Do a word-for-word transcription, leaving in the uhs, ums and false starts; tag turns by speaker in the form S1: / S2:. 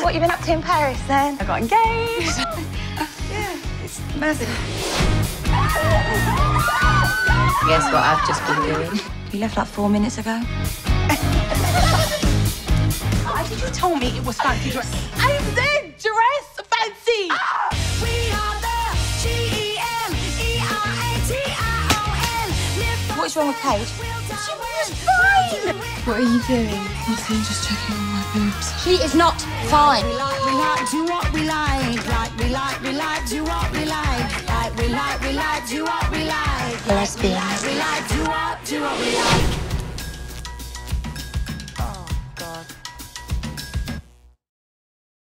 S1: what you've been up to in Paris, then?
S2: I got engaged.
S1: Yeah, it's massive.
S3: Guess what I've just been doing?
S1: You left like four minutes ago.
S2: Why did you tell me it was fancy dress? I said dress fancy! Ah!
S4: We are the G E M E R A T I O N.
S1: What's wrong with Kate?
S2: She was fine!
S5: What are you doing? Nothing, just checking on my boobs.
S1: She is not fine.
S4: We like, we like, do what we like. Like, we like, we like, do what we like. Like, we like, we like, do what we like.
S1: Lesbian.
S4: We like, do what, do what we like.